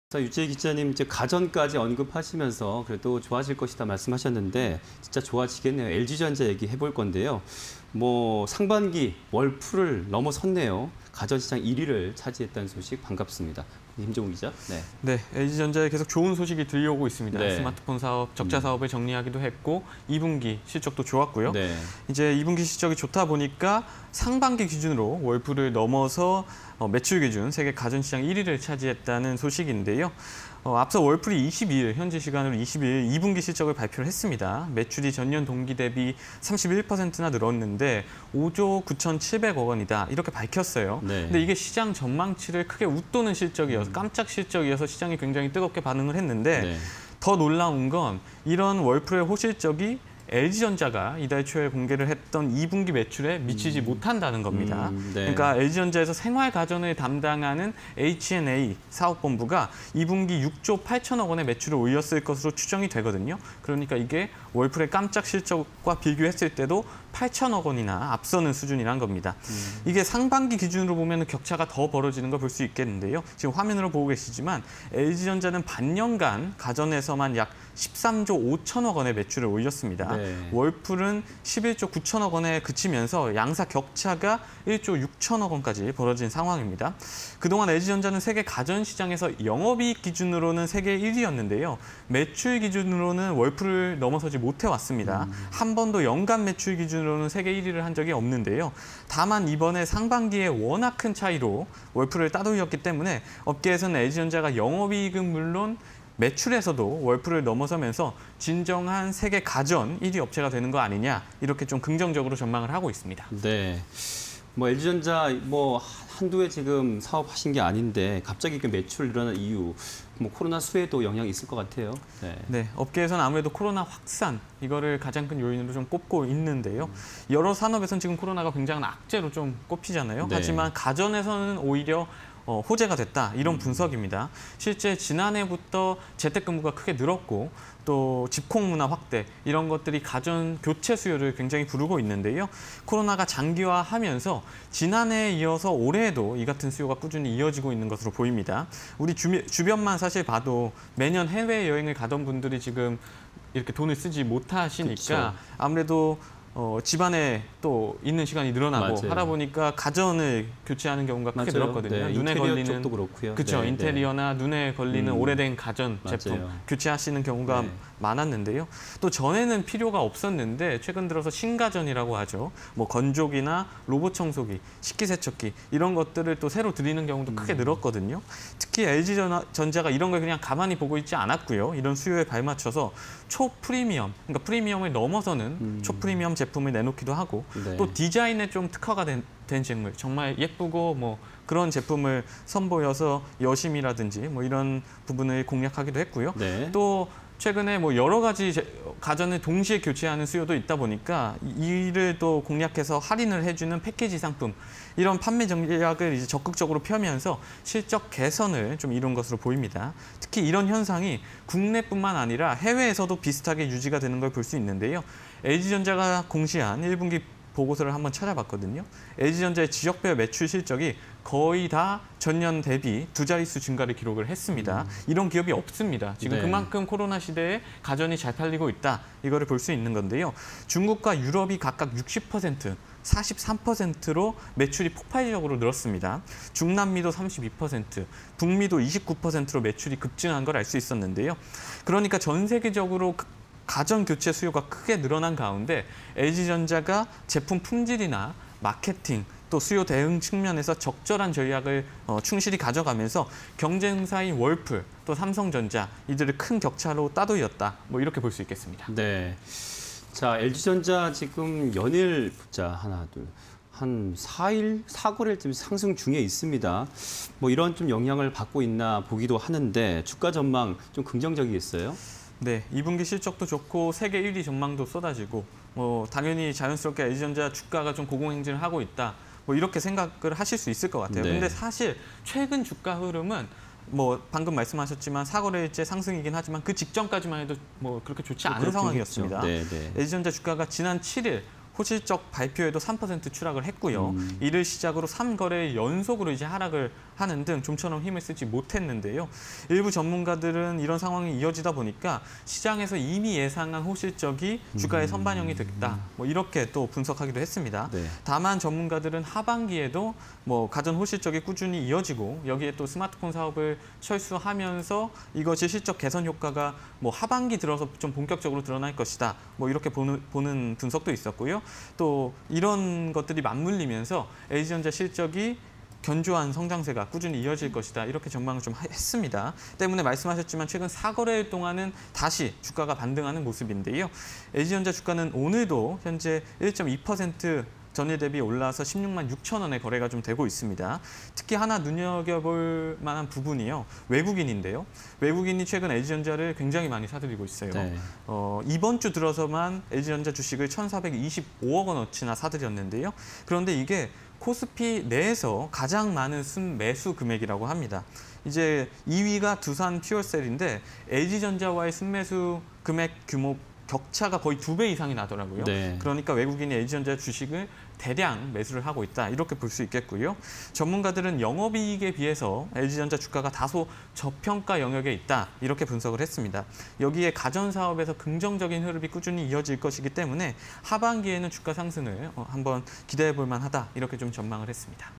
자, 유채희 기자님 이제 가전까지 언급하시면서 그래도 좋아질 것이다 말씀하셨는데 진짜 좋아지겠네요. LG전자 얘기해 볼 건데요. 뭐 상반기 월풀을 넘어섰네요. 가전시장 1위를 차지했다는 소식 반갑습니다. 김종우 기자. 네, LG전자에 계속 좋은 소식이 들려오고 있습니다. 네. 스마트폰 사업, 적자 사업을 정리하기도 했고 2분기 실적도 좋았고요. 네. 이제 2분기 실적이 좋다 보니까 상반기 기준으로 월풀을 넘어서 매출 기준 세계 가전시장 1위를 차지했다는 소식인데요. 앞서 월풀이 22일, 현지 시간으로 22일 2분기 실적을 발표를 했습니다. 매출이 전년 동기 대비 31%나 늘었는데 5조 9,700억 원이다. 이렇게 밝혔어요. 네. 근데 이게 시장 전망치를 크게 웃도는 실적이어서 깜짝 실적이어서 시장이 굉장히 뜨겁게 반응을 했는데 네. 더 놀라운 건 이런 월풀의 호실적이 LG전자가 이달 초에 공개를 했던 2분기 매출에 미치지 못한다는 겁니다. 네. 그러니까 LG전자에서 생활가전을 담당하는 H&A 사업본부가 2분기 6조 8천억 원의 매출을 올렸을 것으로 추정이 되거든요. 그러니까 이게 월풀의 깜짝 실적과 비교했을 때도 8천억 원이나 앞서는 수준이란 겁니다. 이게 상반기 기준으로 보면 격차가 더 벌어지는 걸 볼 수 있겠는데요. 지금 화면으로 보고 계시지만 LG전자는 반년간 가전에서만 약 13조 5천억 원의 매출을 올렸습니다. 네. 월풀은 11조 9천억 원에 그치면서 양사 격차가 1조 6천억 원까지 벌어진 상황입니다. 그동안 LG전자는 세계 가전시장에서 영업이익 기준으로는 세계 1위였는데요. 매출 기준으로는 월풀을 넘어서지 못해왔습니다. 한 번도 연간 매출 기준으로는 세계 1위를 한 적이 없는데요. 다만 이번에 상반기에 워낙 큰 차이로 월풀을 따돌렸기 때문에 업계에서는 LG전자가 영업이익은 물론 매출에서도 월풀을 넘어서면서 진정한 세계 가전 1위 업체가 되는 거 아니냐 이렇게 좀 긍정적으로 전망을 하고 있습니다. 네. 뭐 LG전자 뭐 한두 해 지금 사업하신 게 아닌데 갑자기 그 매출 일어난 이유 뭐 코로나 수혜도 영향이 있을 것 같아요. 네, 업계에서는 아무래도 코로나 확산 이거를 가장 큰 요인으로 좀 꼽고 있는데요. 여러 산업에서는 지금 코로나가 굉장한 악재로 좀 꼽히잖아요. 네. 하지만 가전에서는 오히려 호재가 됐다 이런 분석입니다. 실제 지난해부터 재택근무가 크게 늘었고 또 집콕 문화 확대 이런 것들이 가전 교체 수요를 굉장히 부르고 있는데요. 코로나가 장기화하면서 지난해에 이어서 올해에도 이 같은 수요가 꾸준히 이어지고 있는 것으로 보입니다. 우리 주변만 사실 봐도 매년 해외여행을 가던 분들이 지금 이렇게 돈을 쓰지 못하시니까 그쵸. 아무래도 집안에 또 있는 시간이 늘어나고 맞아요. 하다 보니까 가전을 교체하는 경우가 크게 맞아요. 늘었거든요. 네, 눈에 인테리어 걸리는 쪽도 그렇고요. 그렇죠. 네, 인테리어나 눈에 걸리는 오래된 가전 맞아요. 제품 교체하시는 경우가 네. 많았는데요. 또 전에는 필요가 없었는데 최근 들어서 신가전이라고 하죠. 뭐 건조기나 로봇 청소기, 식기세척기 이런 것들을 또 새로 드리는 경우도 크게 늘었거든요. 특히 LG전자가 이런 걸 그냥 가만히 보고 있지 않았고요. 이런 수요에 발맞춰서 초프리미엄, 그러니까 프리미엄을 넘어서는 초프리미엄 제품을 내놓기도 하고 네. 또 디자인에 좀 특화가 된 제품, 정말 예쁘고 뭐 그런 제품을 선보여서 여심이라든지 뭐 이런 부분을 공략하기도 했고요. 네. 또 최근에 뭐 여러 가지 가전을 동시에 교체하는 수요도 있다 보니까 이를 또 공략해서 할인을 해주는 패키지 상품 이런 판매 전략을 이제 적극적으로 펴면서 실적 개선을 좀 이룬 것으로 보입니다. 특히 이런 현상이 국내뿐만 아니라 해외에서도 비슷하게 유지가 되는 걸 볼 수 있는데요. LG전자가 공시한 1분기 보고서를 한번 찾아봤거든요. LG전자의 지역별 매출 실적이 거의 다 전년 대비 두 자릿수 증가를 기록을 했습니다. 이런 기업이 없습니다. 지금 네. 그만큼 코로나 시대에 가전이 잘 팔리고 있다. 이거를 볼 수 있는 건데요. 중국과 유럽이 각각 60%, 43%로 매출이 폭발적으로 늘었습니다. 중남미도 32%, 북미도 29%로 매출이 급증한 걸 알 수 있었는데요. 그러니까 전 세계적으로 가전 교체 수요가 크게 늘어난 가운데 LG전자가 제품 품질이나 마케팅 또 수요 대응 측면에서 적절한 전략을 충실히 가져가면서 경쟁사인 월풀 또 삼성전자 이들을 큰 격차로 따돌렸다. 뭐 이렇게 볼 수 있겠습니다. 네. 자, LG전자 지금 연일 보자 하나 둘 한 4일, 4거래일쯤 상승 중에 있습니다. 뭐 이런 좀 영향을 받고 있나 보기도 하는데 주가 전망 좀 긍정적이겠어요? 네, 2분기 실적도 좋고 세계 1위 전망도 쏟아지고 뭐 당연히 자연스럽게 LG전자 주가가 좀 고공행진을 하고 있다. 뭐 이렇게 생각을 하실 수 있을 것 같아요. 네. 근데 사실 최근 주가 흐름은 뭐 방금 말씀하셨지만 4거래일째 상승이긴 하지만 그 직전까지만 해도 뭐 그렇게 좋지 않은 그렇긴 상황이었습니다. 했죠. 네, 네. LG전자 주가가 지난 7일 호실적 발표에도 3% 추락을 했고요. 이를 시작으로 3거래 연속으로 이제 하락을 하는 등 좀처럼 힘을 쓰지 못했는데요. 일부 전문가들은 이런 상황이 이어지다 보니까 시장에서 이미 예상한 호실적이 주가에 선반영이 됐다. 뭐 이렇게 또 분석하기도 했습니다. 네. 다만 전문가들은 하반기에도 뭐 가전 호실적이 꾸준히 이어지고 여기에 또 스마트폰 사업을 철수하면서 이것이 실적 개선 효과가 뭐 하반기 들어서 좀 본격적으로 드러날 것이다. 뭐 이렇게 보는 분석도 있었고요. 또 이런 것들이 맞물리면서 LG전자 실적이 견조한 성장세가 꾸준히 이어질 것이다. 이렇게 전망을 좀 했습니다. 때문에 말씀하셨지만 최근 4거래일 동안은 다시 주가가 반등하는 모습인데요. LG전자 주가는 오늘도 현재 1.2% 전일 대비 올라서 16만 6천 원에 거래가 좀 되고 있습니다. 특히 하나 눈여겨볼 만한 부분이요. 외국인인데요. 외국인이 최근 LG전자를 굉장히 많이 사들이고 있어요. 네. 이번 주 들어서만 LG전자 주식을 1,425억 원어치나 사들였는데요. 그런데 이게 코스피 내에서 가장 많은 순매수 금액이라고 합니다. 이제 2위가 두산 퓨어셀인데 LG전자와의 순매수 금액 규모 격차가 거의 2배 이상이 나더라고요. 네. 그러니까 외국인이 LG전자 주식을 대량 매수를 하고 있다. 이렇게 볼 수 있겠고요. 전문가들은 영업이익에 비해서 LG전자 주가가 다소 저평가 영역에 있다. 이렇게 분석을 했습니다. 여기에 가전 사업에서 긍정적인 흐름이 꾸준히 이어질 것이기 때문에 하반기에는 주가 상승을 한번 기대해 볼 만하다. 이렇게 좀 전망을 했습니다.